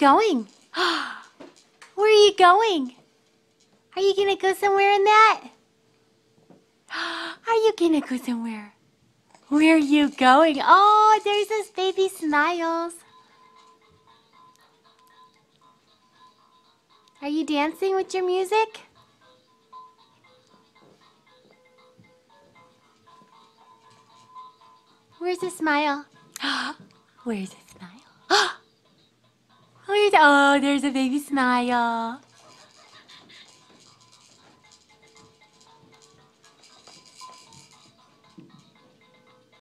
going? Where are you going? Are you gonna go somewhere in that? Are you gonna go somewhere? Where are you going? Oh, there's those baby smiles. Are you dancing with your music? Where's the smile? Where's the smile? Oh, there's a baby smile.